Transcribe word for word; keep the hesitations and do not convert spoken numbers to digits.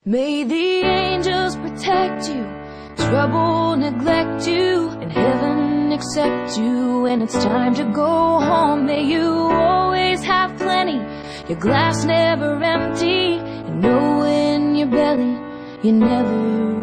May the angels protect you, trouble neglect you, and heaven accept you when it's time to go home. May you always have plenty, your glass never empty, and know in your belly you never